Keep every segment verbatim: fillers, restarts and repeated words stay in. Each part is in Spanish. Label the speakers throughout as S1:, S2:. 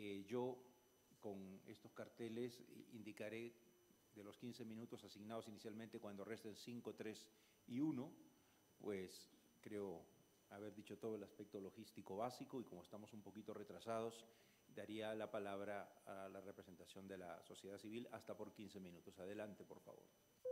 S1: Eh, yo, con estos carteles, indicaré de los quince minutos asignados inicialmente, cuando resten cinco, tres y uno, pues creo haber dicho todo el aspecto logístico básico, y como estamos un poquito retrasados, daría la palabra a la representación de la sociedad civil hasta por quince minutos. Adelante, por favor.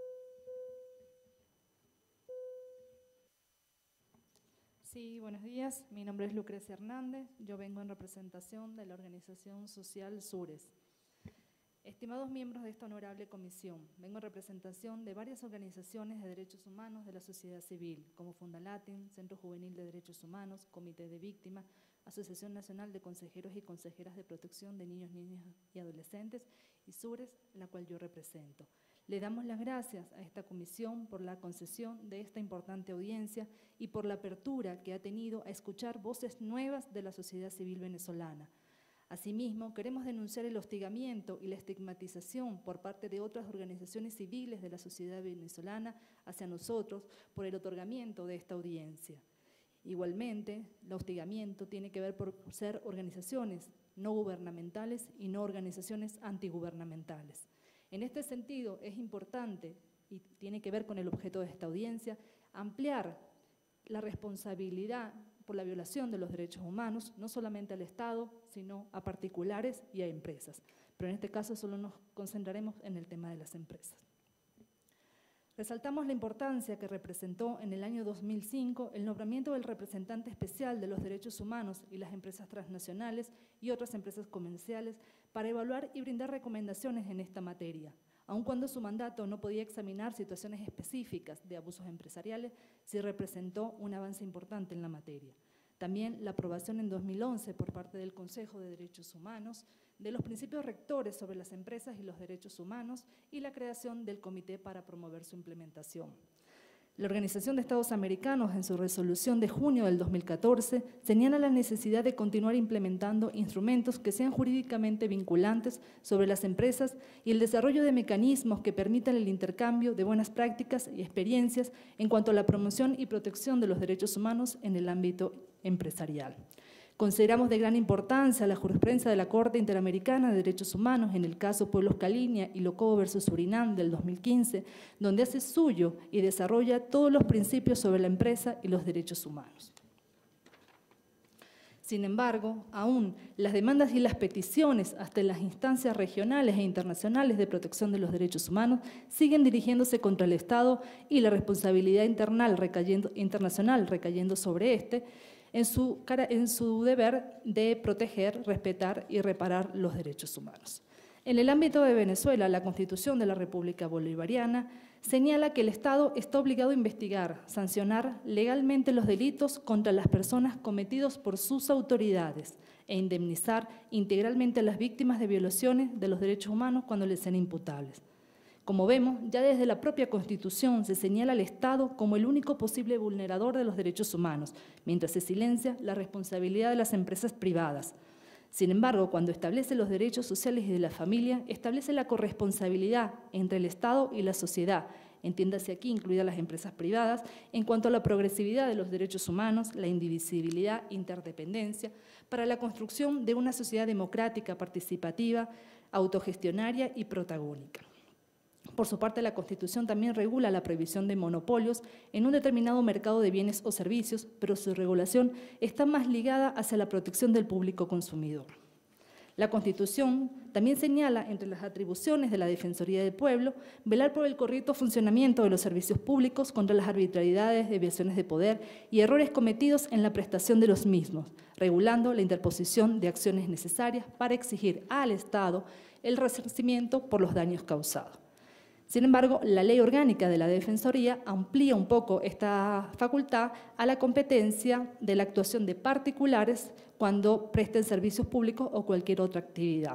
S2: Sí, buenos días. Mi nombre es Lucrecia Hernández. Yo vengo en representación de la organización social SURES. Estimados miembros de esta honorable comisión, vengo en representación de varias organizaciones de derechos humanos de la sociedad civil, como Fundalatin, Centro Juvenil de Derechos Humanos, Comité de Víctimas, Asociación Nacional de Consejeros y Consejeras de Protección de Niños, Niñas y Adolescentes, y SURES, la cual yo represento. Le damos las gracias a esta comisión por la concesión de esta importante audiencia y por la apertura que ha tenido a escuchar voces nuevas de la sociedad civil venezolana. Asimismo, queremos denunciar el hostigamiento y la estigmatización por parte de otras organizaciones civiles de la sociedad venezolana hacia nosotros por el otorgamiento de esta audiencia. Igualmente, el hostigamiento tiene que ver por ser organizaciones no gubernamentales y no organizaciones antigubernamentales. En este sentido, es importante, y tiene que ver con el objeto de esta audiencia, ampliar la responsabilidad por la violación de los derechos humanos, no solamente al Estado, sino a particulares y a empresas. Pero en este caso solo nos concentraremos en el tema de las empresas. Resaltamos la importancia que representó en el año dos mil cinco el nombramiento del representante especial de los derechos humanos y las empresas transnacionales y otras empresas comerciales para evaluar y brindar recomendaciones en esta materia. Aun cuando su mandato no podía examinar situaciones específicas de abusos empresariales, sí representó un avance importante en la materia. También la aprobación en dos mil once por parte del Consejo de Derechos Humanos de los principios rectores sobre las empresas y los derechos humanos y la creación del comité para promover su implementación. La Organización de Estados Americanos, en su resolución de junio del dos mil catorce, señala la necesidad de continuar implementando instrumentos que sean jurídicamente vinculantes sobre las empresas y el desarrollo de mecanismos que permitan el intercambio de buenas prácticas y experiencias en cuanto a la promoción y protección de los derechos humanos en el ámbito empresarial. Consideramos de gran importancia la jurisprudencia de la Corte Interamericana de Derechos Humanos en el caso Pueblos Caliña y Locobo versus Surinam del dos mil quince, donde hace suyo y desarrolla todos los principios sobre la empresa y los derechos humanos. Sin embargo, aún las demandas y las peticiones hasta en las instancias regionales e internacionales de protección de los derechos humanos siguen dirigiéndose contra el Estado y la responsabilidad internal recayendo, internacional recayendo sobre este, En su, en su deber de proteger, respetar y reparar los derechos humanos. En el ámbito de Venezuela, la Constitución de la República Bolivariana señala que el Estado está obligado a investigar, sancionar legalmente los delitos contra las personas cometidos por sus autoridades e indemnizar integralmente a las víctimas de violaciones de los derechos humanos cuando les sean imputables. Como vemos, ya desde la propia Constitución se señala al Estado como el único posible vulnerador de los derechos humanos, mientras se silencia la responsabilidad de las empresas privadas. Sin embargo, cuando establece los derechos sociales y de la familia, establece la corresponsabilidad entre el Estado y la sociedad, entiéndase aquí incluidas las empresas privadas, en cuanto a la progresividad de los derechos humanos, la indivisibilidad, interdependencia, para la construcción de una sociedad democrática, participativa, autogestionaria y protagónica. Por su parte, la Constitución también regula la prohibición de monopolios en un determinado mercado de bienes o servicios, pero su regulación está más ligada hacia la protección del público consumidor. La Constitución también señala entre las atribuciones de la Defensoría del Pueblo velar por el correcto funcionamiento de los servicios públicos contra las arbitrariedades, desviaciones de poder y errores cometidos en la prestación de los mismos, regulando la interposición de acciones necesarias para exigir al Estado el resarcimiento por los daños causados. Sin embargo, la Ley Orgánica de la Defensoría amplía un poco esta facultad a la competencia de la actuación de particulares cuando presten servicios públicos o cualquier otra actividad.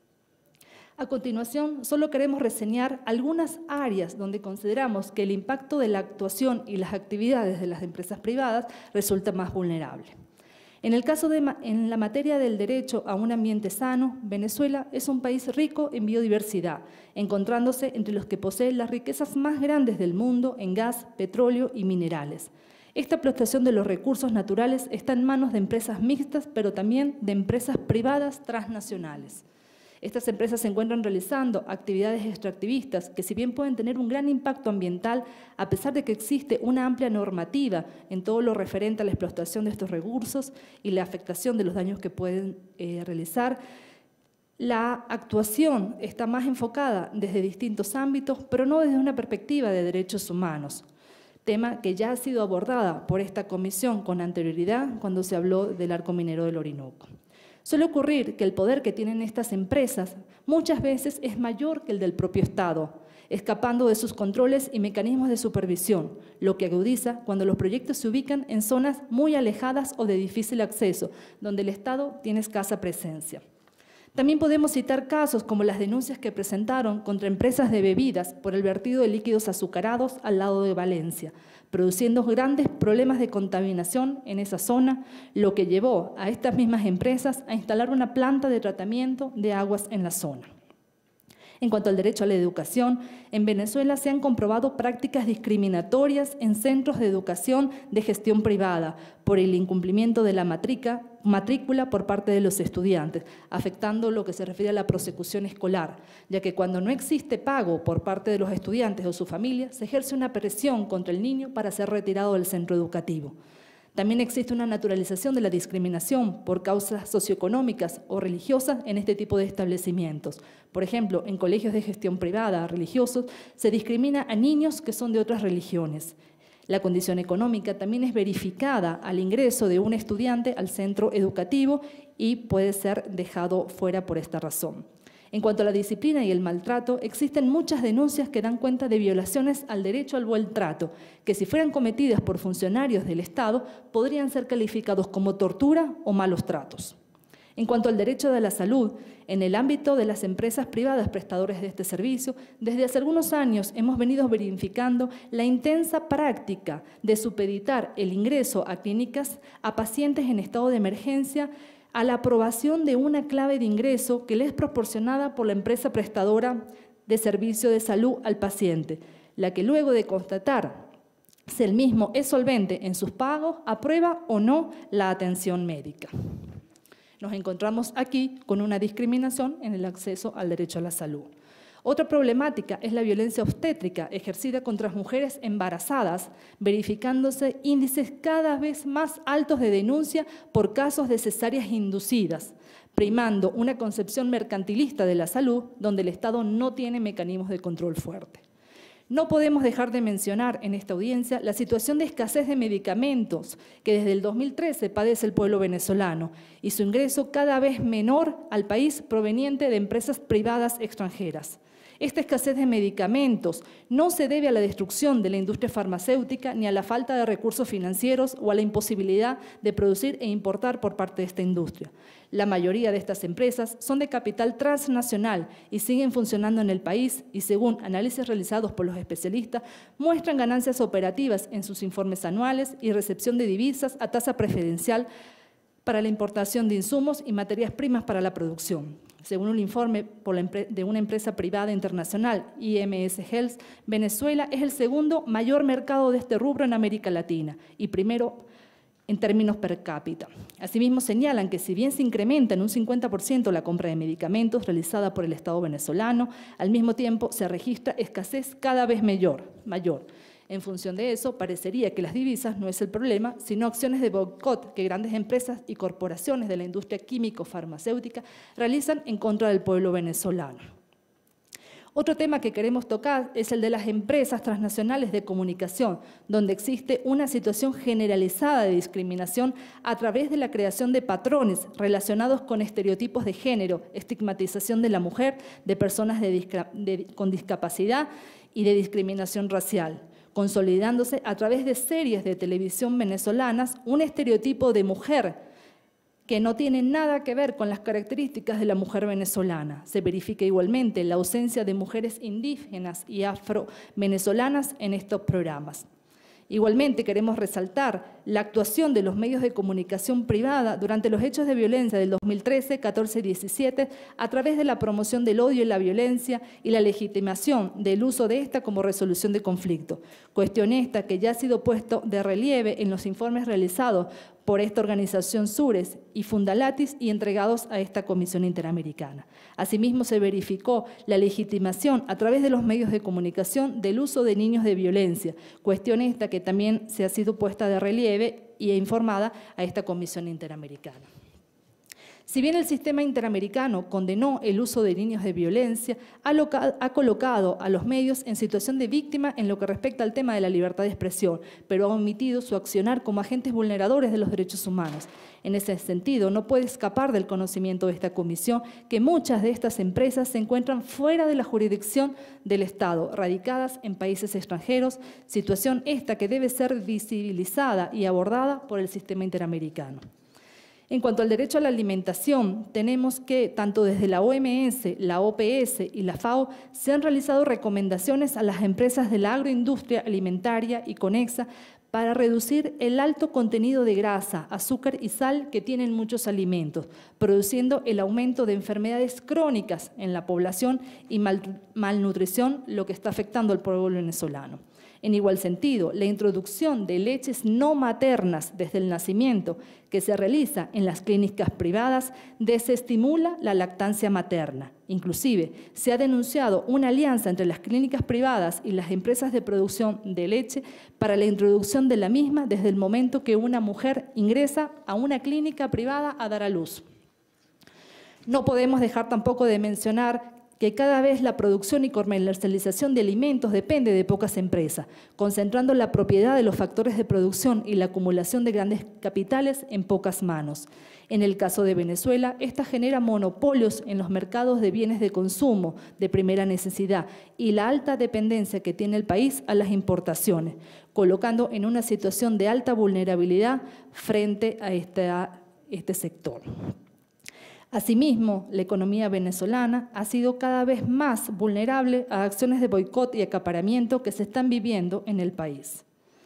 S2: A continuación, solo queremos reseñar algunas áreas donde consideramos que el impacto de la actuación y las actividades de las empresas privadas resulta más vulnerable. En el caso de en la materia del derecho a un ambiente sano, Venezuela es un país rico en biodiversidad, encontrándose entre los que poseen las riquezas más grandes del mundo en gas, petróleo y minerales. Esta explotación de los recursos naturales está en manos de empresas mixtas, pero también de empresas privadas transnacionales. Estas empresas se encuentran realizando actividades extractivistas que, si bien pueden tener un gran impacto ambiental, a pesar de que existe una amplia normativa en todo lo referente a la explotación de estos recursos y la afectación de los daños que pueden eh, realizar, la actuación está más enfocada desde distintos ámbitos, pero no desde una perspectiva de derechos humanos, tema que ya ha sido abordada por esta comisión con anterioridad cuando se habló del arco minero del Orinoco. Suele ocurrir que el poder que tienen estas empresas muchas veces es mayor que el del propio Estado, escapando de sus controles y mecanismos de supervisión, lo que agudiza cuando los proyectos se ubican en zonas muy alejadas o de difícil acceso, donde el Estado tiene escasa presencia. También podemos citar casos como las denuncias que presentaron contra empresas de bebidas por el vertido de líquidos azucarados al lado de Valencia, produciendo grandes problemas de contaminación en esa zona, lo que llevó a estas mismas empresas a instalar una planta de tratamiento de aguas en la zona. En cuanto al derecho a la educación, en Venezuela se han comprobado prácticas discriminatorias en centros de educación de gestión privada por el incumplimiento de la matrícula, matrícula por parte de los estudiantes, afectando lo que se refiere a la prosecución escolar, ya que cuando no existe pago por parte de los estudiantes o su familia, se ejerce una presión contra el niño para ser retirado del centro educativo. También existe una naturalización de la discriminación por causas socioeconómicas o religiosas en este tipo de establecimientos. Por ejemplo, en colegios de gestión privada religiosos se discrimina a niños que son de otras religiones. La condición económica también es verificada al ingreso de un estudiante al centro educativo y puede ser dejado fuera por esta razón. En cuanto a la disciplina y el maltrato, existen muchas denuncias que dan cuenta de violaciones al derecho al buen trato, que si fueran cometidas por funcionarios del Estado, podrían ser calificados como tortura o malos tratos. En cuanto al derecho de la salud, en el ámbito de las empresas privadas prestadores de este servicio, desde hace algunos años hemos venido verificando la intensa práctica de supeditar el ingreso a clínicas a pacientes en estado de emergencia a la aprobación de una clave de ingreso que le es proporcionada por la empresa prestadora de servicio de salud al paciente, la que luego de constatar si el mismo es solvente en sus pagos, aprueba o no la atención médica. Nos encontramos aquí con una discriminación en el acceso al derecho a la salud. Otra problemática es la violencia obstétrica ejercida contra mujeres embarazadas, verificándose índices cada vez más altos de denuncia por casos de cesáreas inducidas, primando una concepción mercantilista de la salud donde el Estado no tiene mecanismos de control fuerte. No podemos dejar de mencionar en esta audiencia la situación de escasez de medicamentos que desde el dos mil trece padece el pueblo venezolano y su ingreso cada vez menor al país proveniente de empresas privadas extranjeras. Esta escasez de medicamentos no se debe a la destrucción de la industria farmacéutica ni a la falta de recursos financieros o a la imposibilidad de producir e importar por parte de esta industria. La mayoría de estas empresas son de capital transnacional y siguen funcionando en el país y, según análisis realizados por los especialistas, muestran ganancias operativas en sus informes anuales y recepción de divisas a tasa preferencial para la importación de insumos y materias primas para la producción. Según un informe por la de una empresa privada internacional, I M S Health, Venezuela es el segundo mayor mercado de este rubro en América Latina y primero en términos per cápita. Asimismo, señalan que si bien se incrementa en un cincuenta por ciento la compra de medicamentos realizada por el Estado venezolano, al mismo tiempo se registra escasez cada vez mayor. mayor. En función de eso, parecería que las divisas no es el problema, sino acciones de boicot que grandes empresas y corporaciones de la industria químico-farmacéutica realizan en contra del pueblo venezolano. Otro tema que queremos tocar es el de las empresas transnacionales de comunicación, donde existe una situación generalizada de discriminación a través de la creación de patrones relacionados con estereotipos de género, estigmatización de la mujer, de personas de disca- de, con discapacidad y de discriminación racial, consolidándose a través de series de televisión venezolanas un estereotipo de mujer que no tiene nada que ver con las características de la mujer venezolana. Se verifica igualmente la ausencia de mujeres indígenas y afro-venezolanas en estos programas. Igualmente queremos resaltar la actuación de los medios de comunicación privada durante los hechos de violencia del dos mil trece, catorce y diecisiete a través de la promoción del odio y la violencia y la legitimación del uso de esta como resolución de conflicto. Cuestión esta que ya ha sido puesto de relieve en los informes realizados por esta organización Sures y Fundalatis y entregados a esta Comisión Interamericana. Asimismo, se verificó la legitimación a través de los medios de comunicación del uso de niños de violencia, cuestión esta que también se ha sido puesta de relieve y informada a esta Comisión Interamericana. Si bien el sistema interamericano condenó el uso de niños de violencia, ha, loca, ha colocado a los medios en situación de víctima en lo que respecta al tema de la libertad de expresión, pero ha omitido su accionar como agentes vulneradores de los derechos humanos. En ese sentido, no puede escapar del conocimiento de esta comisión que muchas de estas empresas se encuentran fuera de la jurisdicción del Estado, radicadas en países extranjeros, situación esta que debe ser visibilizada y abordada por el sistema interamericano. En cuanto al derecho a la alimentación, tenemos que tanto desde la O M S, la O P S y la FAO se han realizado recomendaciones a las empresas de la agroindustria alimentaria y conexa para reducir el alto contenido de grasa, azúcar y sal que tienen muchos alimentos, produciendo el aumento de enfermedades crónicas en la población y mal, malnutrición, lo que está afectando al pueblo venezolano. En igual sentido, la introducción de leches no maternas desde el nacimiento que se realiza en las clínicas privadas desestimula la lactancia materna. Inclusive, se ha denunciado una alianza entre las clínicas privadas y las empresas de producción de leche para la introducción de la misma desde el momento que una mujer ingresa a una clínica privada a dar a luz. No podemos dejar tampoco de mencionar que cada vez la producción y comercialización de alimentos depende de pocas empresas, concentrando la propiedad de los factores de producción y la acumulación de grandes capitales en pocas manos. En el caso de Venezuela, esta genera monopolios en los mercados de bienes de consumo de primera necesidad y la alta dependencia que tiene el país a las importaciones, colocando en una situación de alta vulnerabilidad frente a este, a este sector. Asimismo, la economía venezolana ha sido cada vez más vulnerable a acciones de boicot y acaparamiento que se están viviendo en el país.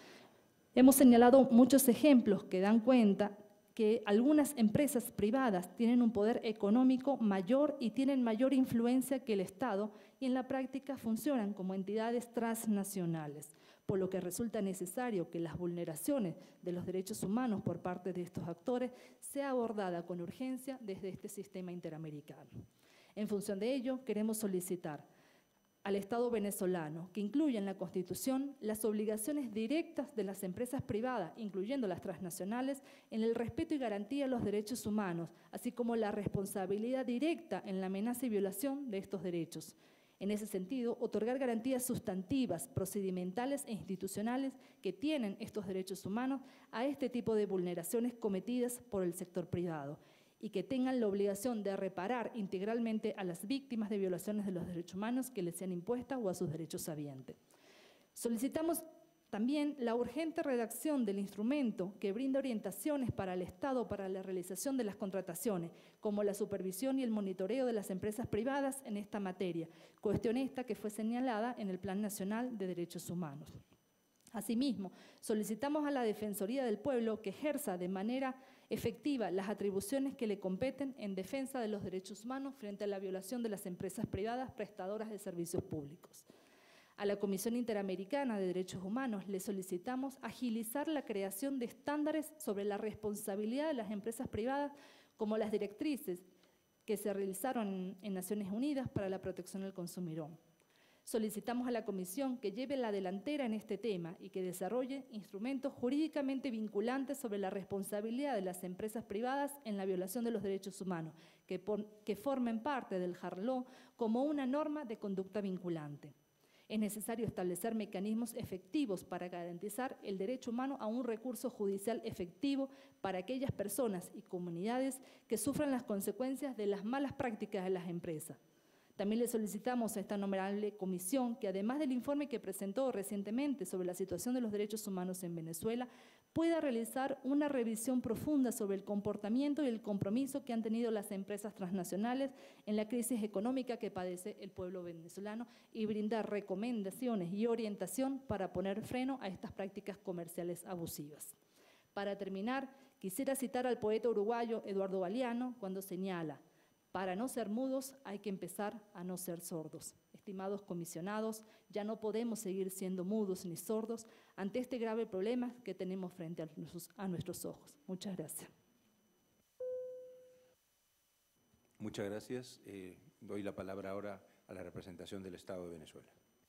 S2: Hemos señalado muchos ejemplos que dan cuenta que algunas empresas privadas tienen un poder económico mayor y tienen mayor influencia que el Estado y en la práctica funcionan como entidades transnacionales, por lo que resulta necesario que las vulneraciones de los derechos humanos por parte de estos actores sea abordada con urgencia desde este sistema interamericano. En función de ello, queremos solicitar al Estado venezolano que incluya en la Constitución las obligaciones directas de las empresas privadas, incluyendo las transnacionales, en el respeto y garantía de los derechos humanos, así como la responsabilidad directa en la amenaza y violación de estos derechos. En ese sentido, otorgar garantías sustantivas, procedimentales e institucionales que tienen estos derechos humanos a este tipo de vulneraciones cometidas por el sector privado y que tengan la obligación de reparar integralmente a las víctimas de violaciones de los derechos humanos que les sean impuestas o a sus derechos habientes. Solicitamos también la urgente redacción del instrumento que brinda orientaciones para el Estado para la realización de las contrataciones, como la supervisión y el monitoreo de las empresas privadas en esta materia, cuestión esta que fue señalada en el Plan Nacional de Derechos Humanos. Asimismo, solicitamos a la Defensoría del Pueblo que ejerza de manera efectiva las atribuciones que le competen en defensa de los derechos humanos frente a la violación de las empresas privadas prestadoras de servicios públicos. A la Comisión Interamericana de Derechos Humanos le solicitamos agilizar la creación de estándares sobre la responsabilidad de las empresas privadas como las directrices que se realizaron en Naciones Unidas para la protección del consumidor. Solicitamos a la Comisión que lleve la delantera en este tema y que desarrolle instrumentos jurídicamente vinculantes sobre la responsabilidad de las empresas privadas en la violación de los derechos humanos, que, por, que formen parte del J A R L O como una norma de conducta vinculante. Es necesario establecer mecanismos efectivos para garantizar el derecho humano a un recurso judicial efectivo para aquellas personas y comunidades que sufran las consecuencias de las malas prácticas de las empresas. También le solicitamos a esta honorable comisión que, además del informe que presentó recientemente sobre la situación de los derechos humanos en Venezuela, pueda realizar una revisión profunda sobre el comportamiento y el compromiso que han tenido las empresas transnacionales en la crisis económica que padece el pueblo venezolano y brindar recomendaciones y orientación para poner freno a estas prácticas comerciales abusivas. Para terminar, quisiera citar al poeta uruguayo Eduardo Galeano cuando señala: para no ser mudos hay que empezar a no ser sordos. Estimados comisionados, ya no podemos seguir siendo mudos ni sordos ante este grave problema que tenemos frente a nuestros, a nuestros ojos. Muchas gracias.
S1: Muchas gracias. Eh, doy la palabra ahora a la representación del Estado de Venezuela.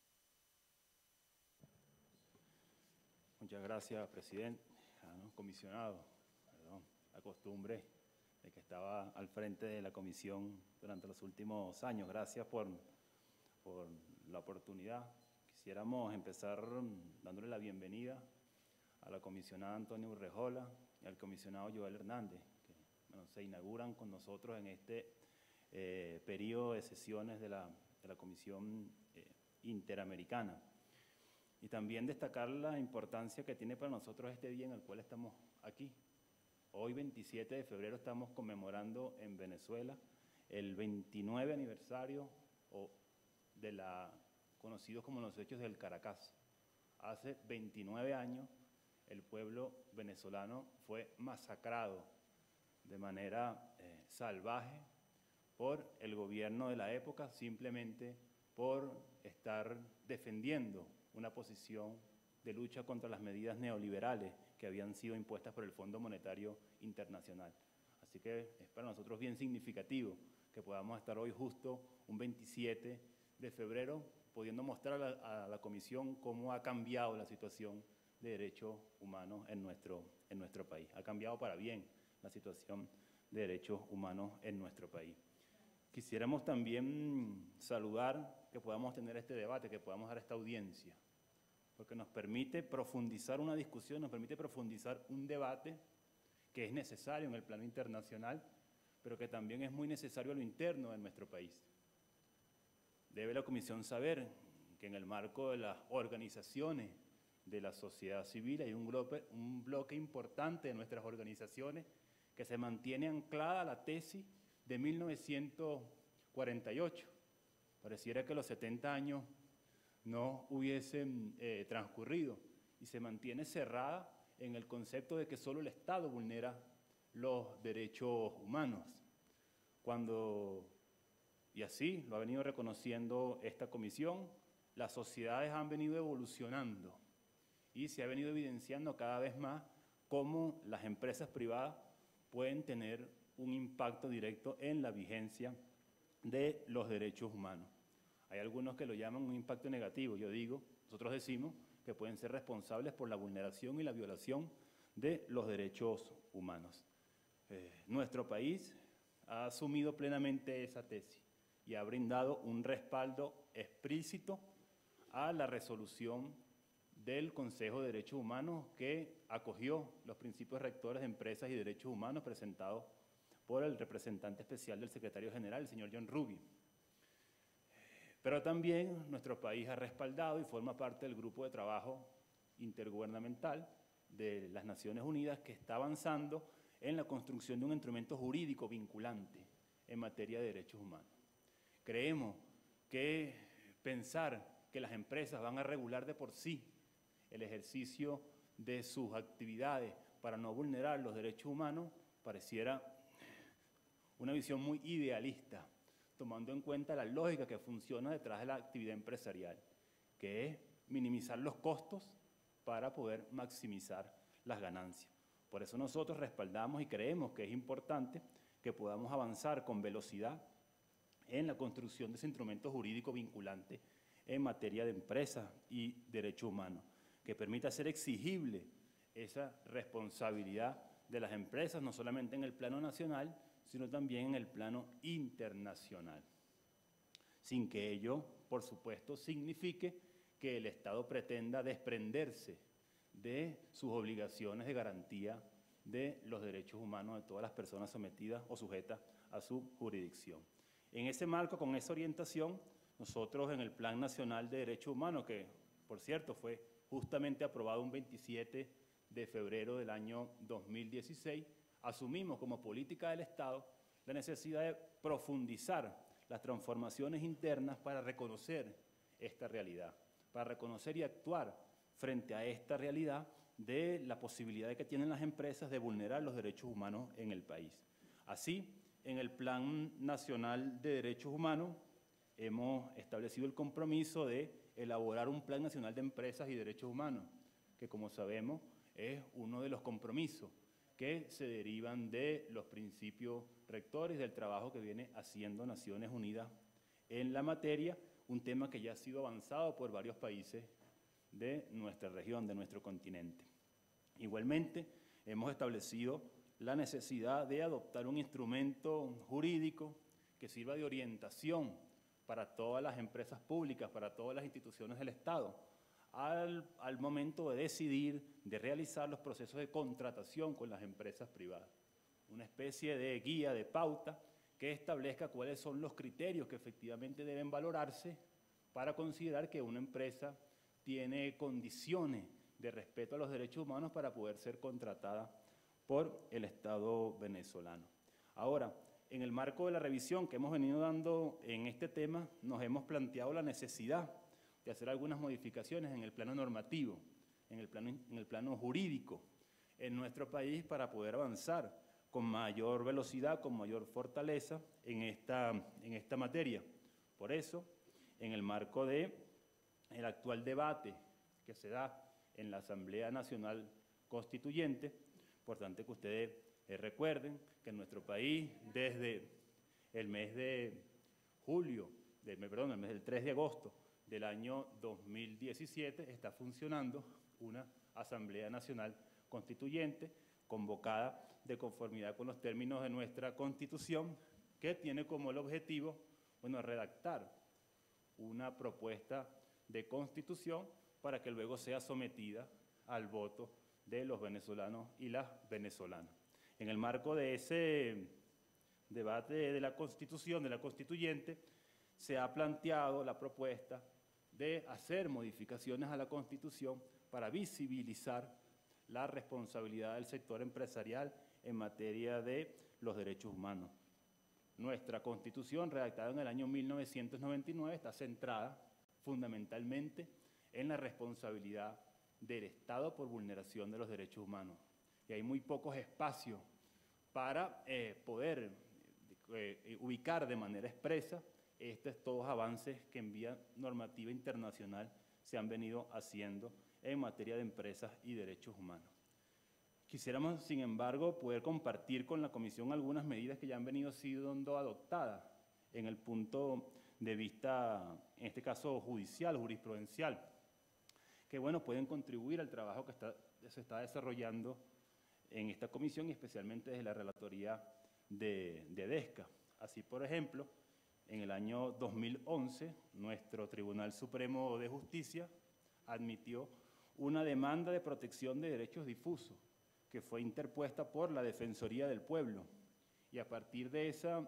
S3: Muchas gracias, presidente. Ah, ¿no? Comisionado, perdón, la costumbre de que estaba al frente de la comisión durante los últimos años. Gracias por, por la oportunidad. Quisiéramos empezar dándole la bienvenida a la comisionada Antonia Urrejola y al comisionado Joel Hernández, que bueno, se inauguran con nosotros en este eh, periodo de sesiones de la, de la Comisión eh, Interamericana. Y también destacar la importancia que tiene para nosotros este día en el cual estamos aquí. Hoy, veintisiete de febrero, estamos conmemorando en Venezuela el veintinueve aniversario o de la conocidos como los hechos del Caracas. Hace veintinueve años el pueblo venezolano fue masacrado de manera eh, salvaje por el gobierno de la época, simplemente por estar defendiendo una posición de lucha contra las medidas neoliberales que habían sido impuestas por el Fondo Monetario Internacional. Así que es para nosotros bien significativo que podamos estar hoy justo un veintisiete de febrero pudiendo mostrar a la, a la Comisión cómo ha cambiado la situación de derechos humanos en nuestro, en nuestro país. Ha cambiado para bien la situación de derechos humanos en nuestro país. Quisiéramos también saludar que podamos tener este debate, que podamos dar esta audiencia, porque nos permite profundizar una discusión, nos permite profundizar un debate que es necesario en el plano internacional, pero que también es muy necesario a lo interno de nuestro país. Debe la Comisión saber que en el marco de las organizaciones de la sociedad civil hay un bloque, un bloque importante de nuestras organizaciones que se mantiene anclada a la tesis de mil novecientos cuarenta y ocho. Pareciera que los setenta años no hubiesen eh, transcurrido y se mantiene cerrada en el concepto de que solo el Estado vulnera los derechos humanos. Cuando, y así lo ha venido reconociendo esta comisión, las sociedades han venido evolucionando y se ha venido evidenciando cada vez más cómo las empresas privadas pueden tener un impacto directo en la vigencia de los derechos humanos. Hay algunos que lo llaman un impacto negativo. Yo digo, nosotros decimos que pueden ser responsables por la vulneración y la violación de los derechos humanos. Eh, nuestro país ha asumido plenamente esa tesis y ha brindado un respaldo explícito a la resolución del Consejo de Derechos Humanos que acogió los principios rectores de empresas y derechos humanos presentados por el representante especial del secretario general, el señor John Ruby. Pero también nuestro país ha respaldado y forma parte del grupo de trabajo intergubernamental de las Naciones Unidas que está avanzando en la construcción de un instrumento jurídico vinculante en materia de derechos humanos. Creemos que pensar que las empresas van a regular de por sí el ejercicio de sus actividades para no vulnerar los derechos humanos pareciera una visión muy idealista, tomando en cuenta la lógica que funciona detrás de la actividad empresarial, que es minimizar los costos para poder maximizar las ganancias. Por eso nosotros respaldamos y creemos que es importante que podamos avanzar con velocidad en la construcción de ese instrumento jurídico vinculante en materia de empresas y derechos humanos, que permita ser exigible esa responsabilidad de las empresas, no solamente en el plano nacional, sino también en el plano internacional, sin que ello, por supuesto, signifique que el Estado pretenda desprenderse de sus obligaciones de garantía de los derechos humanos de todas las personas sometidas o sujetas a su jurisdicción. En ese marco, con esa orientación, nosotros en el Plan Nacional de Derechos Humanos, que por cierto fue justamente aprobado un veintisiete de febrero del año dos mil dieciséis, asumimos como política del Estado la necesidad de profundizar las transformaciones internas para reconocer esta realidad, para reconocer y actuar frente a esta realidad de la posibilidad que tienen las empresas de vulnerar los derechos humanos en el país. Así, en el Plan Nacional de Derechos Humanos hemos establecido el compromiso de elaborar un Plan Nacional de Empresas y Derechos Humanos, que como sabemos es uno de los compromisos que se derivan de los principios rectores del trabajo que viene haciendo Naciones Unidas en la materia, un tema que ya ha sido avanzado por varios países de nuestra región, de nuestro continente. Igualmente, hemos establecido la necesidad de adoptar un instrumento jurídico que sirva de orientación para todas las empresas públicas, para todas las instituciones del Estado, al, al momento de decidir, de realizar los procesos de contratación con las empresas privadas. Una especie de guía, de pauta, que establezca cuáles son los criterios que efectivamente deben valorarse para considerar que una empresa tiene condiciones de respeto a los derechos humanos para poder ser contratada por el Estado venezolano. Ahora, en el marco de la revisión que hemos venido dando en este tema, nos hemos planteado la necesidad de hacer algunas modificaciones en el plano normativo, en el plano, en el plano jurídico en nuestro país para poder avanzar con mayor velocidad, con mayor fortaleza en esta, en esta materia. Por eso, en el marco del actual debate que se da en la Asamblea Nacional Constituyente, importante que ustedes eh, recuerden que en nuestro país, desde el mes de julio, de, perdón, el mes del tres de agosto del año dos mil diecisiete, está funcionando una Asamblea Nacional Constituyente convocada de conformidad con los términos de nuestra Constitución, que tiene como el objetivo, bueno, redactar una propuesta de Constitución para que luego sea sometida al voto de los venezolanos y las venezolanas. En el marco de ese debate de la Constitución, de la Constituyente, se ha planteado la propuesta de hacer modificaciones a la Constitución para visibilizar la responsabilidad del sector empresarial en materia de los derechos humanos. Nuestra Constitución, redactada en el año mil novecientos noventa y nueve, está centrada fundamentalmente en la responsabilidad del Estado por vulneración de los derechos humanos. Y hay muy pocos espacios para eh, poder eh, ubicar de manera expresa estos todos avances que en vía normativa internacional se han venido haciendo en materia de empresas y derechos humanos. Quisiéramos, sin embargo, poder compartir con la Comisión algunas medidas que ya han venido siendo adoptadas en el punto de vista, en este caso judicial, jurisprudencial, que bueno, pueden contribuir al trabajo que está, se está desarrollando en esta comisión y especialmente desde la relatoría de, de DESCA. Así, por ejemplo, en el año dos mil once, nuestro Tribunal Supremo de Justicia admitió una demanda de protección de derechos difusos que fue interpuesta por la Defensoría del Pueblo. Y a partir de esa,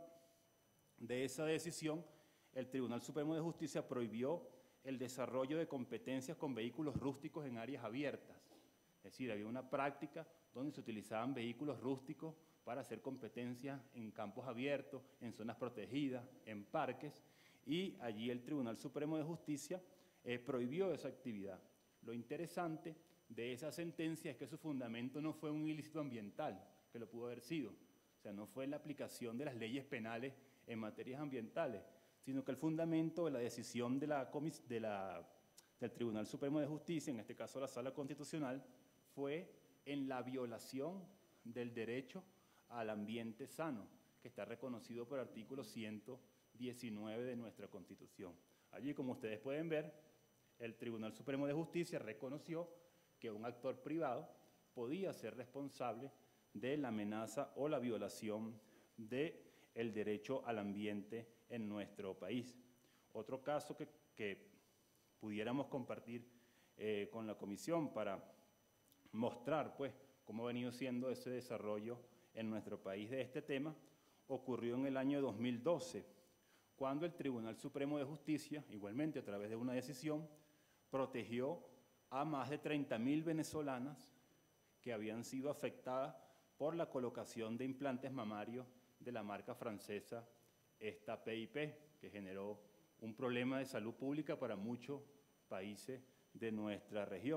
S3: de esa decisión, el Tribunal Supremo de Justicia prohibió el desarrollo de competencias con vehículos rústicos en áreas abiertas. Es decir, había una práctica donde se utilizaban vehículos rústicos para hacer competencias en campos abiertos, en zonas protegidas, en parques, y allí el Tribunal Supremo de Justicia eh, prohibió esa actividad. Lo interesante de esa sentencia es que su fundamento no fue un ilícito ambiental, que lo pudo haber sido, o sea, no fue la aplicación de las leyes penales en materias ambientales, sino que el fundamento de la decisión de la, de la, del Tribunal Supremo de Justicia, en este caso la Sala Constitucional, fue en la violación del derecho al ambiente sano, que está reconocido por el artículo ciento diecinueve de nuestra Constitución. Allí, como ustedes pueden ver, el Tribunal Supremo de Justicia reconoció que un actor privado podía ser responsable de la amenaza o la violación del derecho al ambiente en nuestro país. Otro caso que, que pudiéramos compartir eh, con la Comisión para mostrar pues, cómo ha venido siendo ese desarrollo en nuestro país de este tema, ocurrió en el año dos mil doce, cuando el Tribunal Supremo de Justicia, igualmente a través de una decisión, protegió a más de treinta mil venezolanas que habían sido afectadas por la colocación de implantes mamarios de la marca francesa esta P I P, que generó un problema de salud pública para muchos países de nuestra región.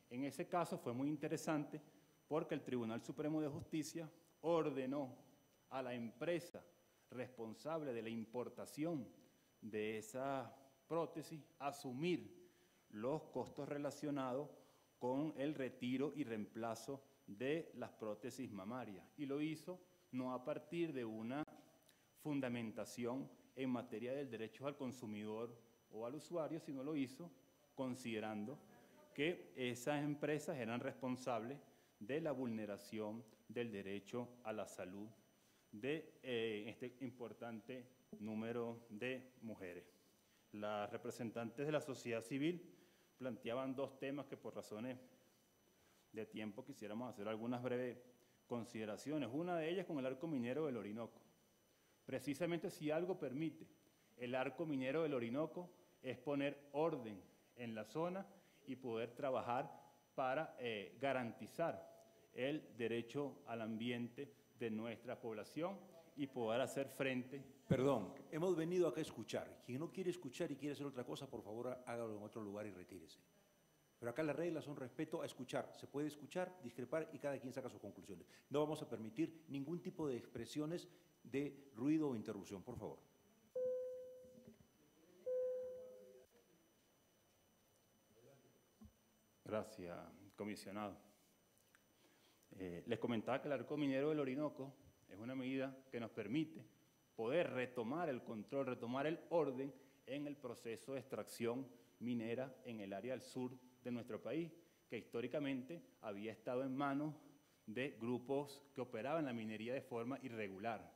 S3: En ese caso fue muy interesante porque el Tribunal Supremo de Justicia ordenó a la empresa responsable de la importación de esa prótesis asumir los costos relacionados con el retiro y reemplazo de las prótesis mamarias. Y lo hizo no a partir de una fundamentación en materia del derecho al consumidor o al usuario, sino lo hizo considerando que esas empresas eran responsables de la vulneración del derecho a la salud de eh, este importante número de mujeres. Las representantes de la sociedad civil planteaban dos temas que por razones de tiempo quisiéramos hacer algunas breves consideraciones. Una de ellas con el arco minero del Orinoco. Precisamente si algo permite el arco minero del Orinoco es poner orden en la zona y poder trabajar para eh, garantizar el derecho al ambiente de nuestra población y poder hacer frente.
S1: Perdón, hemos venido acá a escuchar. Quien no quiere escuchar y quiere hacer otra cosa, por favor, hágalo en otro lugar y retírese. Pero acá las reglas son respeto a escuchar. Se puede escuchar, discrepar y cada quien saca sus conclusiones. No vamos a permitir ningún tipo de expresiones de ruido o interrupción, por favor.
S3: Gracias, comisionado. Eh, les comentaba que el arco minero del Orinoco es una medida que nos permite poder retomar el control, retomar el orden en el proceso de extracción minera en el área del sur de nuestro país, que históricamente había estado en manos de grupos que operaban la minería de forma irregular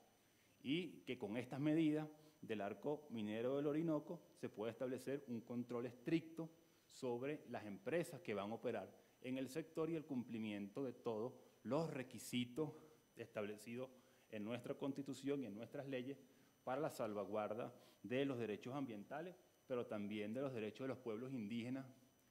S3: y que con estas medidas del arco minero del Orinoco se puede establecer un control estricto sobre las empresas que van a operar en el sector y el cumplimiento de todos los requisitos establecidos en nuestra Constitución y en nuestras leyes para la salvaguarda de los derechos ambientales, pero también de los derechos de los pueblos indígenas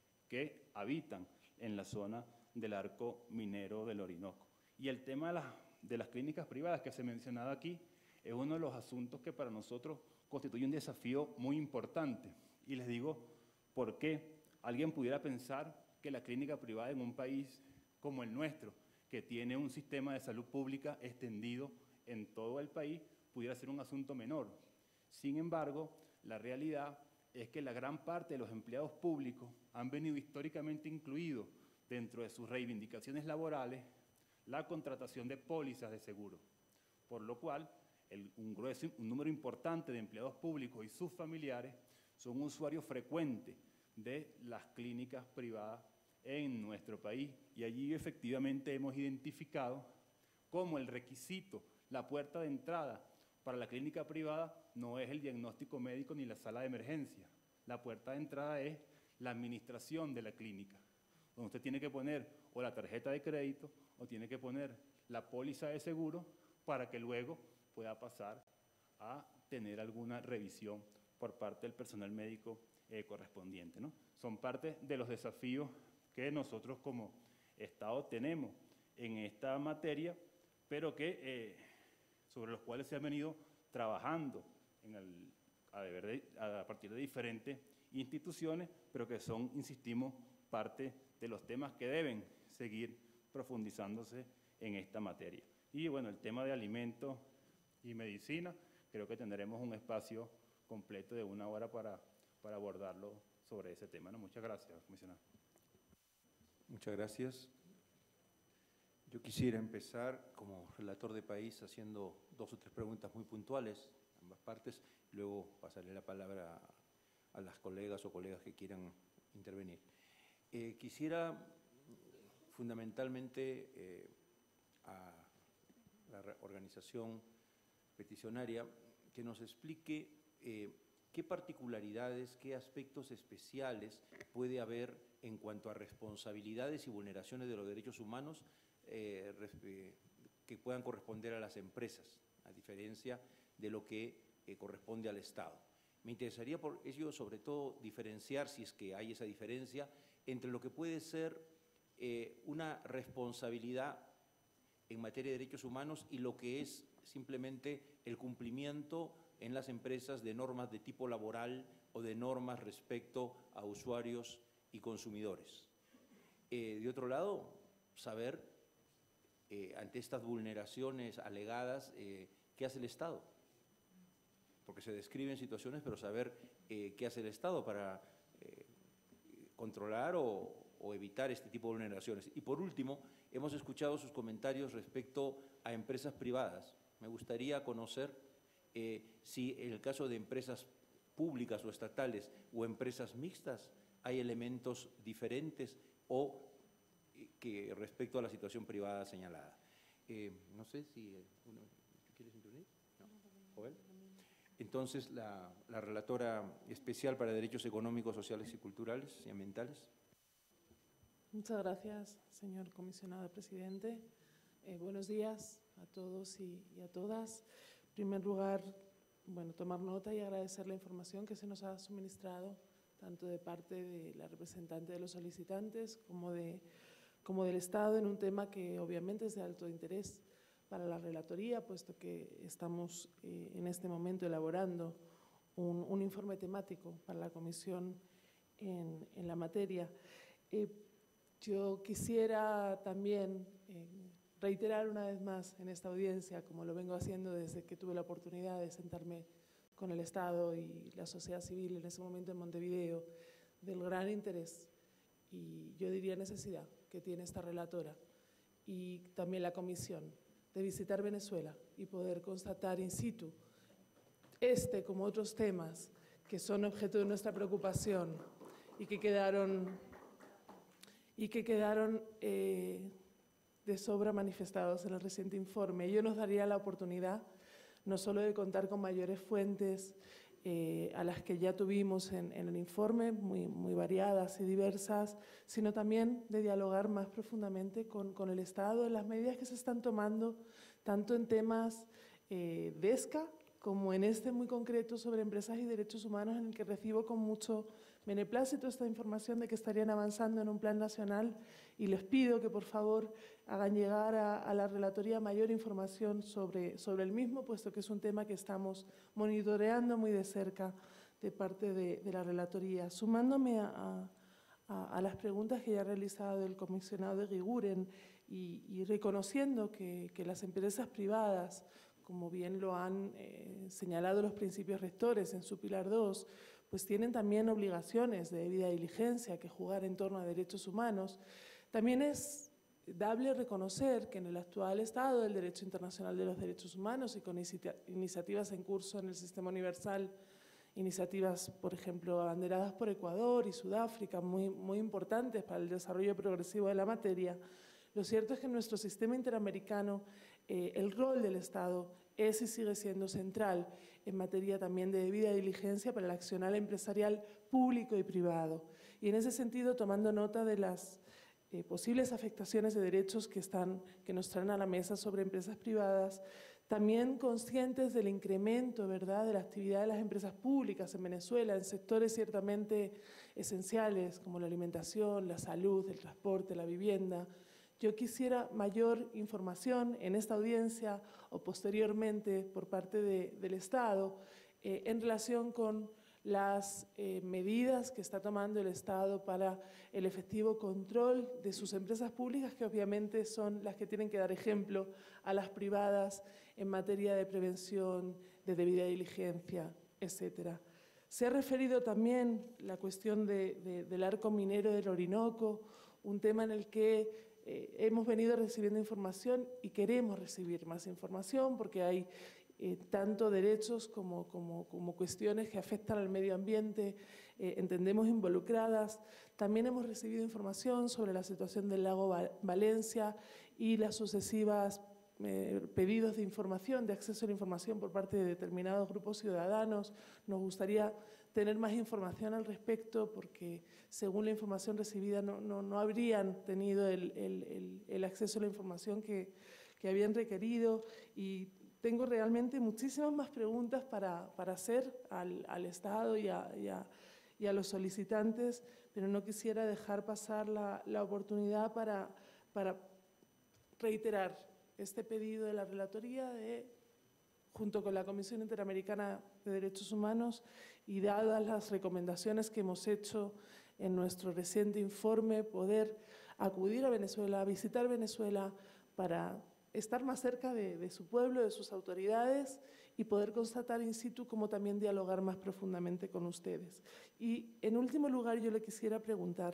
S3: que habitan en la zona del arco minero del Orinoco. Y el tema de las, de las clínicas privadas que se mencionaba aquí es uno de los asuntos que para nosotros constituye un desafío muy importante. Y les digo por qué. Alguien pudiera pensar que la clínica privada en un país como el nuestro, que tiene un sistema de salud pública extendido en todo el país, pudiera ser un asunto menor. Sin embargo, la realidad es que la gran parte de los empleados públicos han venido históricamente incluidos dentro de sus reivindicaciones laborales la contratación de pólizas de seguro, por lo cual el, un, grueso, un número importante de empleados públicos y sus familiares son usuarios frecuentes de las clínicas privadas en nuestro país. Y allí efectivamente hemos identificado cómo el requisito, la puerta de entrada para la clínica privada no es el diagnóstico médico ni la sala de emergencia. La puerta de entrada es la administración de la clínica, donde usted tiene que poner o la tarjeta de crédito o tiene que poner la póliza de seguro para que luego pueda pasar a tener alguna revisión por parte del personal médico eh, correspondiente, ¿no? Son parte de los desafíos que nosotros como Estado tenemos en esta materia, pero que, eh, sobre los cuales se han venido trabajando en el, a, de, a partir de diferentes instituciones, pero que son, insistimos, parte de los temas que deben seguir profundizándose en esta materia. Y bueno, el tema de alimentos y medicina, creo que tendremos un espacio completo de una hora para, para abordarlo sobre ese tema, ¿no? Muchas gracias, comisionado.
S1: Muchas gracias. Yo quisiera empezar como relator de país haciendo dos o tres preguntas muy puntuales, ambas partes, y luego pasaré la palabra a, a las colegas o colegas que quieran intervenir. Eh, quisiera fundamentalmente eh, a la organización peticionaria que nos explique eh, qué particularidades, qué aspectos especiales puede haber en cuanto a responsabilidades y vulneraciones de los derechos humanos eh, que puedan corresponder a las empresas, a diferencia de lo que eh, corresponde al Estado. Me interesaría por ello, sobre todo, diferenciar, si es que hay esa diferencia, entre lo que puede ser eh, una responsabilidad en materia de derechos humanos y lo que es simplemente el cumplimiento en las empresas de normas de tipo laboral o de normas respecto a usuarios y consumidores. Eh, de otro lado, saber, eh, ante estas vulneraciones alegadas, eh, qué hace el Estado. Porque se describen situaciones, pero saber eh, qué hace el Estado para eh, controlar o, o evitar este tipo de vulneraciones. Y por último, hemos escuchado sus comentarios respecto a empresas privadas. Me gustaría conocer eh, si en el caso de empresas públicas o estatales o empresas mixtas hay elementos diferentes o que respecto a la situación privada señalada. Eh, no sé si… Uno, ¿quieres intervenir? No. ¿Joel? Entonces, la, la relatora especial para Derechos Económicos, Sociales y Culturales y Ambientales.
S4: Muchas gracias, señor comisionado presidente. Eh, buenos días a todos y, y a todas. En primer lugar, bueno, tomar nota y agradecer la información que se nos ha suministrado, tanto de parte de la representante de los solicitantes como, de, como del Estado, en un tema que obviamente es de alto interés para la relatoría, puesto que estamos eh, en este momento elaborando un, un informe temático para la comisión en, en la materia. Eh, yo quisiera también eh, reiterar una vez más en esta audiencia, como lo vengo haciendo desde que tuve la oportunidad de sentarme con el Estado y la sociedad civil en ese momento en Montevideo, del gran interés y yo diría necesidad que tiene esta relatora y también la comisión de visitar Venezuela y poder constatar in situ este como otros temas que son objeto de nuestra preocupación y que quedaron, y que quedaron eh, de sobra manifestados en el reciente informe. Ello nos daría la oportunidad no solo de contar con mayores fuentes eh, a las que ya tuvimos en, en el informe, muy, muy variadas y diversas, sino también de dialogar más profundamente con, con el Estado en las medidas que se están tomando, tanto en temas eh, de ESCA como en este muy concreto sobre empresas y derechos humanos, en el que recibo con mucho beneplácito esta información de que estarían avanzando en un plan nacional y les pido que por favor hagan llegar a, a la relatoría mayor información sobre, sobre el mismo, puesto que es un tema que estamos monitoreando muy de cerca de parte de, de la relatoría. Sumándome a, a, a las preguntas que ya ha realizado el comisionado de Guiguren y, y reconociendo que, que las empresas privadas, como bien lo han eh, señalado los principios rectores en su pilar dos, pues tienen también obligaciones de debida diligencia que jugar en torno a derechos humanos. También es dable reconocer que en el actual estado del derecho internacional de los derechos humanos y con iniciativas en curso en el sistema universal, iniciativas, por ejemplo, abanderadas por Ecuador y Sudáfrica, muy, muy importantes para el desarrollo progresivo de la materia, lo cierto es que en nuestro sistema interamericano eh, el rol del Estado es y sigue siendo central en materia también de debida diligencia para el accionar empresarial público y privado. Y en ese sentido, tomando nota de las eh, posibles afectaciones de derechos que, están, que nos traen a la mesa sobre empresas privadas, también conscientes del incremento, ¿verdad?, de la actividad de las empresas públicas en Venezuela, en sectores ciertamente esenciales como la alimentación, la salud, el transporte, la vivienda. Yo quisiera mayor información en esta audiencia o posteriormente por parte de, del Estado eh, en relación con las eh, medidas que está tomando el Estado para el efectivo control de sus empresas públicas, que obviamente son las que tienen que dar ejemplo a las privadas en materia de prevención, de debida diligencia, etcétera. Se ha referido también la cuestión de, de, del arco minero del Orinoco, un tema en el que Eh, hemos venido recibiendo información y queremos recibir más información porque hay eh, tanto derechos como, como, como cuestiones que afectan al medio ambiente, eh, entendemos involucradas. También hemos recibido información sobre la situación del lago Valencia y las sucesivas eh, pedidos de información, de acceso a la información por parte de determinados grupos ciudadanos. Nos gustaría tener más información al respecto porque según la información recibida no, no, no habrían tenido el, el, el, el acceso a la información que, que habían requerido y tengo realmente muchísimas más preguntas para, para hacer al, al Estado y a, y, a, y a los solicitantes, pero no quisiera dejar pasar la, la oportunidad para, para reiterar este pedido de la relatoría de junto con la Comisión Interamericana de Derechos Humanos y dadas las recomendaciones que hemos hecho en nuestro reciente informe, poder acudir a Venezuela, a visitar Venezuela para estar más cerca de, de su pueblo, de sus autoridades y poder constatar in situ como también dialogar más profundamente con ustedes. Y en último lugar yo le quisiera preguntar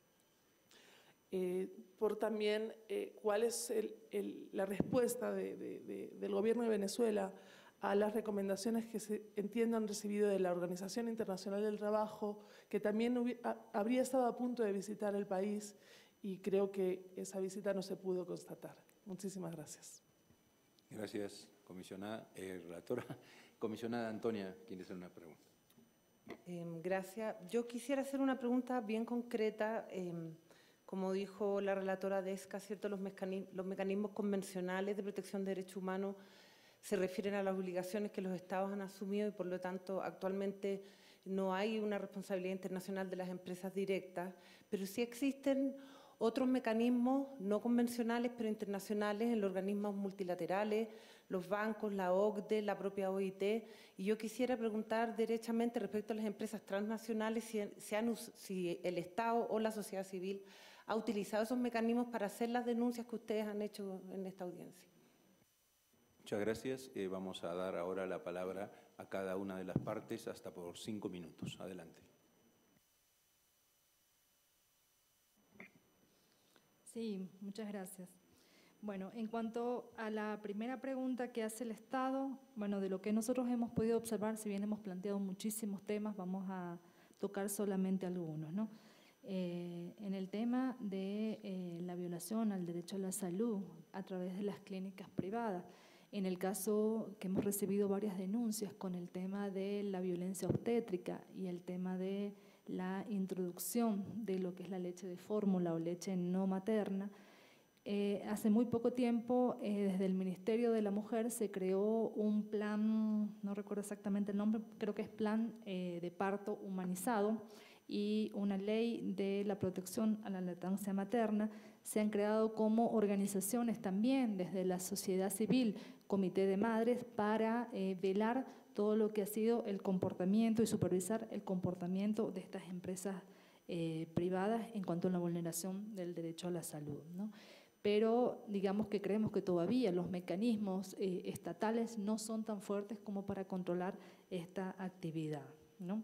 S4: eh, por también eh, cuál es el, el, la respuesta de, de, de, del Gobierno de Venezuela a las recomendaciones que se entiendo han recibido de la Organización Internacional del Trabajo, que también hubiera, habría estado a punto de visitar el país y creo que esa visita no se pudo constatar. Muchísimas gracias.
S1: Gracias, comisionada, eh, relatora. Comisionada Antonia, ¿quiere hacer una pregunta?
S5: Eh, gracias. Yo quisiera hacer una pregunta bien concreta. Eh, como dijo la relatora Desca, ¿cierto? Los, mecanismos, los mecanismos convencionales de protección de derechos humanos se refieren a las obligaciones que los Estados han asumido y, por lo tanto, actualmente no hay una responsabilidad internacional de las empresas directas, pero sí existen otros mecanismos no convencionales, pero internacionales, en los organismos multilaterales, los bancos, la O C D E, la propia O I T. Y yo quisiera preguntar derechamente respecto a las empresas transnacionales si, si, han, si el Estado o la sociedad civil ha utilizado esos mecanismos para hacer las denuncias que ustedes han hecho en esta audiencia.
S1: Muchas gracias. Eh, vamos a dar ahora la palabra a cada una de las partes hasta por cinco minutos. Adelante.
S2: Sí, muchas gracias. Bueno, en cuanto a la primera pregunta que hace el Estado, bueno, de lo que nosotros hemos podido observar, si bien hemos planteado muchísimos temas, vamos a tocar solamente algunos, ¿no? Eh, en el tema de eh, la violación al derecho a la salud a través de las clínicas privadas, en el caso que hemos recibido varias denuncias con el tema de la violencia obstétrica y el tema de la introducción de lo que es la leche de fórmula o leche no materna, eh, hace muy poco tiempo eh, desde el Ministerio de la Mujer se creó un plan, no recuerdo exactamente el nombre, creo que es Plan eh, de Parto Humanizado, y una ley de la protección a la lactancia materna. Se han creado como organizaciones también desde la sociedad civil, comité de madres, para eh, velar todo lo que ha sido el comportamiento y supervisar el comportamiento de estas empresas eh, privadas en cuanto a la vulneración del derecho a la salud, ¿no? Pero digamos que creemos que todavía los mecanismos eh, estatales no son tan fuertes como para controlar esta actividad, ¿no?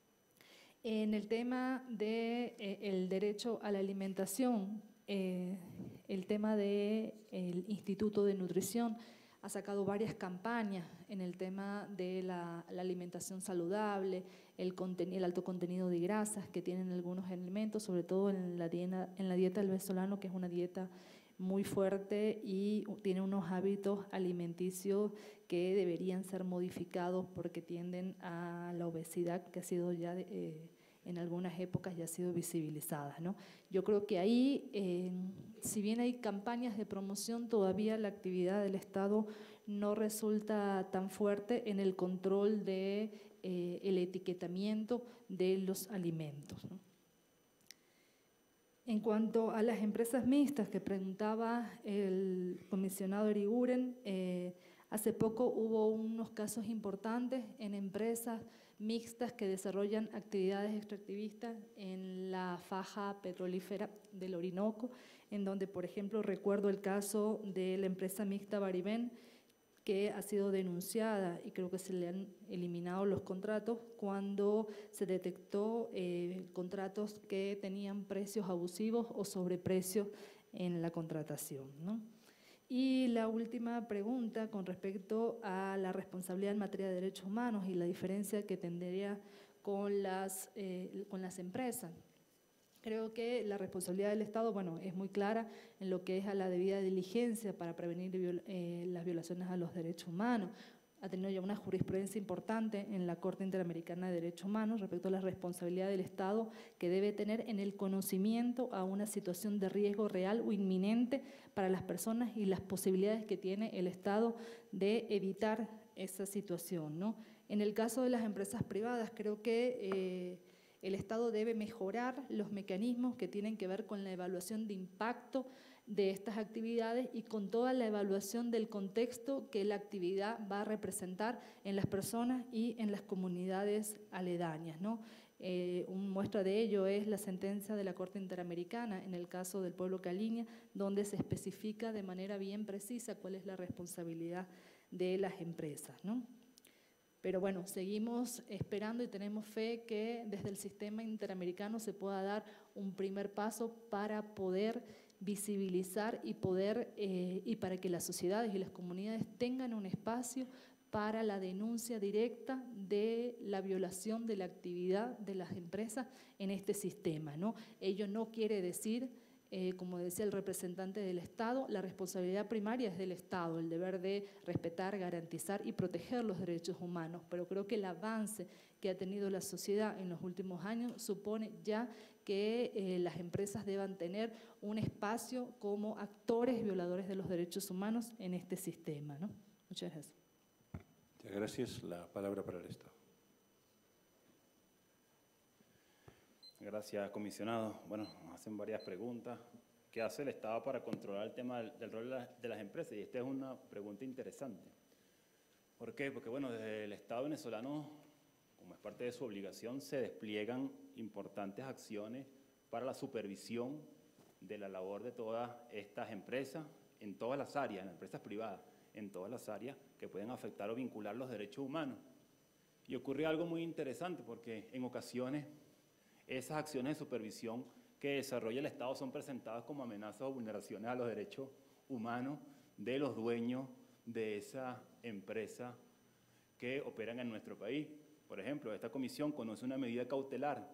S2: En el tema del de, eh, derecho a la alimentación, eh, el tema del Instituto de Nutrición ha sacado varias campañas en el tema de la, la alimentación saludable, el, el alto contenido de grasas que tienen algunos alimentos, sobre todo en la, dieta, en la dieta del venezolano, que es una dieta muy fuerte y tiene unos hábitos alimenticios que deberían ser modificados porque tienden a la obesidad, que ha sido ya eh, en algunas épocas ya ha sido visibilizada, ¿no? Yo creo que ahí, eh, si bien hay campañas de promoción, todavía la actividad del Estado no resulta tan fuerte en el control de eh, el etiquetamiento de los alimentos, ¿no? En cuanto a las empresas mixtas que preguntaba el comisionado Eriguren, eh, hace poco hubo unos casos importantes en empresas mixtas que desarrollan actividades extractivistas en la faja petrolífera del Orinoco, en donde, por ejemplo, recuerdo el caso de la empresa mixta Baribén, que ha sido denunciada y creo que se le han eliminado los contratos cuando se detectó eh, contratos que tenían precios abusivos o sobreprecios en la contratación, ¿no? Y la última pregunta con respecto a la responsabilidad en materia de derechos humanos y la diferencia que tendría con las, eh, con las empresas. Creo que la responsabilidad del Estado, bueno, es muy clara en lo que es a la debida diligencia para prevenir eh, las violaciones a los derechos humanos. Ha tenido ya una jurisprudencia importante en la Corte Interamericana de Derechos Humanos respecto a la responsabilidad del Estado que debe tener en el conocimiento a una situación de riesgo real o inminente para las personas y las posibilidades que tiene el Estado de evitar esa situación, ¿no? En el caso de las empresas privadas, creo que eh, el Estado debe mejorar los mecanismos que tienen que ver con la evaluación de impacto de estas actividades y con toda la evaluación del contexto que la actividad va a representar en las personas y en las comunidades aledañas, ¿no? Eh, una muestra de ello es la sentencia de la Corte Interamericana en el caso del pueblo Caliña, donde se especifica de manera bien precisa cuál es la responsabilidad de las empresas, ¿no? Pero bueno, seguimos esperando y tenemos fe que desde el sistema interamericano se pueda dar un primer paso para poder visibilizar y, poder, eh, y para que las sociedades y las comunidades tengan un espacio para la denuncia directa de la violación de la actividad de las empresas en este sistema, ¿no? Ello no quiere decir, eh, como decía el representante del Estado, la responsabilidad primaria es del Estado, el deber de respetar, garantizar y proteger los derechos humanos, pero creo que el avance que ha tenido la sociedad en los últimos años supone ya que eh, las empresas deban tener un espacio como actores violadores de los derechos humanos en este sistema, ¿no? Muchas gracias.
S1: Muchas gracias. La palabra para el Estado.
S3: Gracias, comisionado. Bueno, nos hacen varias preguntas. ¿Qué hace el Estado para controlar el tema del, del rol de, la, de las empresas? Y esta es una pregunta interesante. ¿Por qué? Porque, bueno, desde el Estado venezolano, como es parte de su obligación, se despliegan importantes acciones para la supervisión de la labor de todas estas empresas, en todas las áreas, en las empresas privadas, en todas las áreas que pueden afectar o vincular los derechos humanos. Y ocurre algo muy interesante porque en ocasiones esas acciones de supervisión que desarrolla el Estado son presentadas como amenazas o vulneraciones a los derechos humanos de los dueños de esa empresa que operan en nuestro país. Por ejemplo, esta comisión conoce una medida cautelar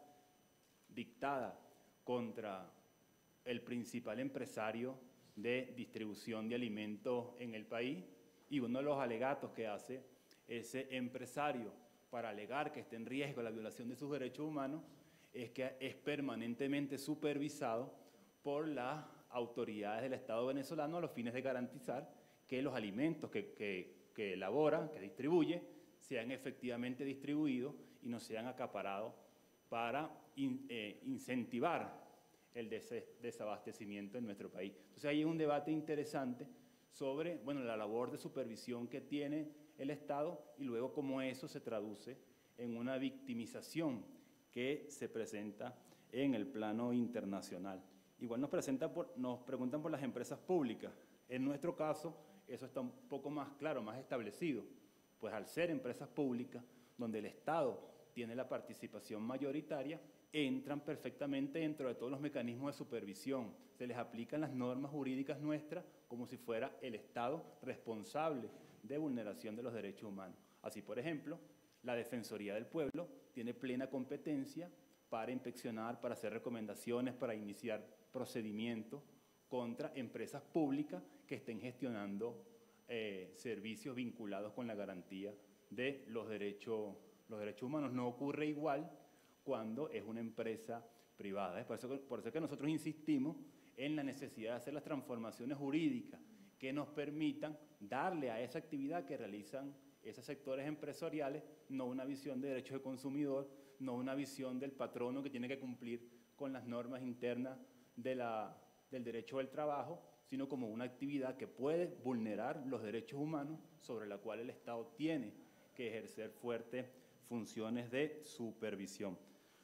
S3: dictada contra el principal empresario de distribución de alimentos en el país, y uno de los alegatos que hace ese empresario para alegar que está en riesgo la violación de sus derechos humanos es que es permanentemente supervisado por las autoridades del Estado venezolano a los fines de garantizar que los alimentos que, que, que elabora, que distribuye, sean efectivamente distribuidos y no sean acaparados para in, eh, incentivar el des desabastecimiento en nuestro país. Entonces hay un debate interesante sobre, bueno, la labor de supervisión que tiene el Estado y luego cómo eso se traduce en una victimización que se presenta en el plano internacional. Igual nos, presenta por, nos preguntan por las empresas públicas. En nuestro caso, eso está un poco más claro, más establecido, pues al ser empresas públicas, donde el Estado tiene la participación mayoritaria, entran perfectamente dentro de todos los mecanismos de supervisión. Se les aplican las normas jurídicas nuestras como si fuera el Estado responsable de vulneración de los derechos humanos. Así, por ejemplo, la Defensoría del Pueblo tiene plena competencia para inspeccionar, para hacer recomendaciones, para iniciar procedimientos contra empresas públicas que estén gestionando eh, servicios vinculados con la garantía de los derechos, los derechos humanos. No ocurre igual cuando es una empresa privada. Es por eso, por eso que nosotros insistimos en la necesidad de hacer las transformaciones jurídicas que nos permitan darle a esa actividad que realizan esos sectores empresariales no una visión de derechos de consumidor, no una visión del patrono que tiene que cumplir con las normas internas de la, del derecho del trabajo, sino como una actividad que puede vulnerar los derechos humanos sobre la cual el Estado tiene que ejercer fuertes funciones de supervisión.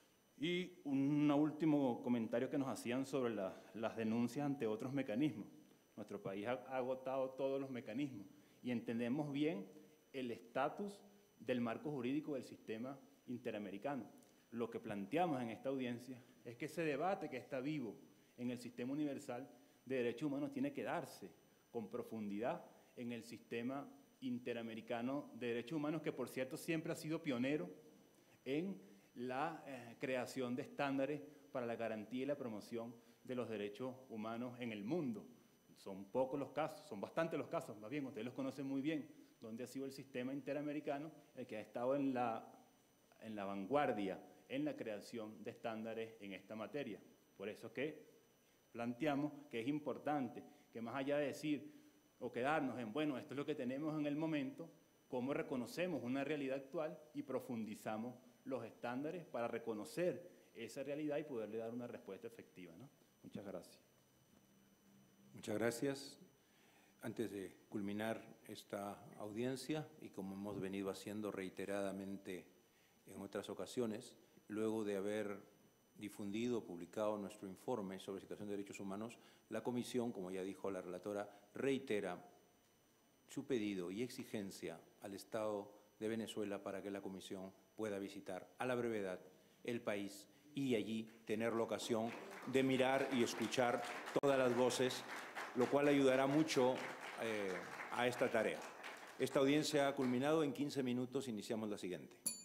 S3: Y un último comentario que nos hacían sobre la, las denuncias ante otros mecanismos. Nuestro país ha, ha agotado todos los mecanismos y entendemos bien el estatus del marco jurídico del sistema interamericano. Lo que planteamos en esta audiencia es que ese debate que está vivo en el sistema universal de derechos humanos tiene que darse con profundidad en el sistema interamericano de derechos humanos, que por cierto siempre ha sido pionero en la eh, creación de estándares para la garantía y la promoción de los derechos humanos en el mundo. Son pocos los casos, son bastantes los casos, más bien, ustedes los conocen muy bien, donde ha sido el sistema interamericano el que ha estado en la, en la vanguardia en la creación de estándares en esta materia. Por eso que planteamos que es importante que más allá de decir o quedarnos en, bueno, esto es lo que tenemos en el momento, cómo reconocemos una realidad actual y profundizamos los estándares para reconocer esa realidad y poderle dar una respuesta efectiva, ¿no? Muchas gracias.
S1: Muchas gracias. Antes de culminar esta audiencia, y como hemos venido haciendo reiteradamente en otras ocasiones, luego de haber difundido, publicado nuestro informe sobre situación de derechos humanos, la Comisión, como ya dijo la relatora, reitera su pedido y exigencia al Estado de Venezuela para que la Comisión pueda visitar a la brevedad el país y allí tener la ocasión de mirar y escuchar todas las voces, lo cual ayudará mucho eh, a esta tarea. Esta audiencia ha culminado. En quince minutos iniciamos la siguiente.